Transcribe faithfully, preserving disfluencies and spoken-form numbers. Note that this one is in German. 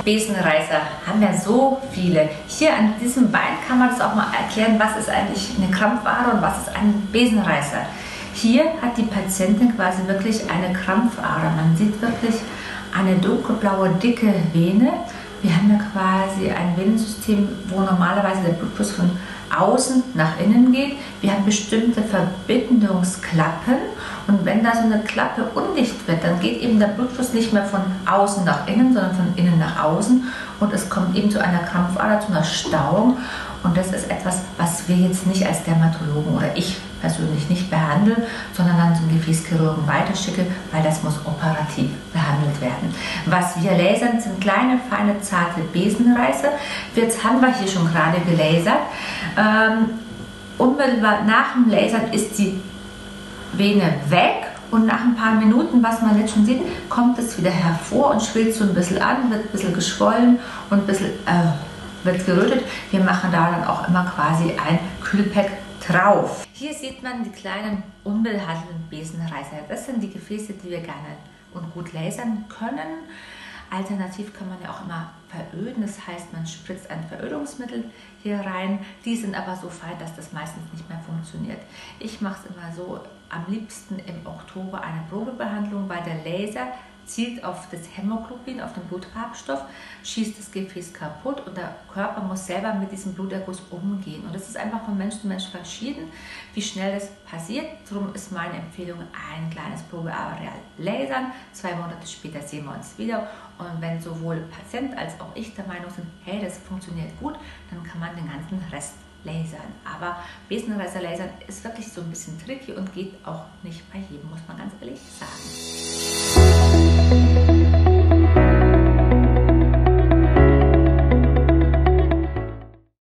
Besenreißer haben wir so viele. Hier an diesem Bein kann man das auch mal erklären, was ist eigentlich eine Krampfader und was ist ein Besenreißer. Hier hat die Patientin quasi wirklich eine Krampfader. Man sieht wirklich eine dunkelblaue, dicke Vene. Wir haben ja quasi ein Venensystem, wo normalerweise der Blutfluss von außen nach innen geht. Wir haben bestimmte Verbindungsklappen und wenn da so eine Klappe undicht wird, dann geht eben der Blutfluss nicht mehr von außen nach innen, sondern von innen nach außen und es kommt eben zu einer Krampfader, zu einer Stauung und das ist etwas, was wir jetzt nicht als Dermatologen oder ich persönlich nicht behandeln, sondern dann zum Gefäßchirurgen weiterschicke, weil das muss operativ behandelt werden. Was wir lasern, sind kleine, feine, zarte Besenreißer. Jetzt haben wir hier schon gerade gelasert. Ähm, unmittelbar nach dem Lasern ist die Vene weg und nach ein paar Minuten, was man jetzt schon sieht, kommt es wieder hervor und schwillt so ein bisschen an, wird ein bisschen geschwollen und ein bisschen äh, wird gerötet. Wir machen da dann auch immer quasi ein Kühlpack drauf. Hier sieht man die kleinen unbehandelten Besenreißer. Das sind die Gefäße, die wir gerne und gut lasern können. Alternativ kann man ja auch immer veröden, das heißt, man spritzt ein Verödungsmittel hier rein. Die sind aber so fein, dass das meistens nicht mehr funktioniert. Ich mache es immer so, am liebsten im Oktober eine Probebehandlung, weil der Laser zielt auf das Hämoglobin, auf den Blutfarbstoff, schießt das Gefäß kaputt und der Körper muss selber mit diesem Bluterguss umgehen. Und das ist einfach von Mensch zu Mensch verschieden, wie schnell das passiert. Darum ist meine Empfehlung, ein kleines Probeareal lasern. Zwei Monate später sehen wir uns wieder. Und wenn sowohl Patient als auch ich der Meinung sind, hey, das funktioniert gut, dann kann man den ganzen Rest lasern. Aber Besenreißer lasern ist wirklich so ein bisschen tricky und geht auch nicht bei jedem, muss man ganz ehrlich sagen.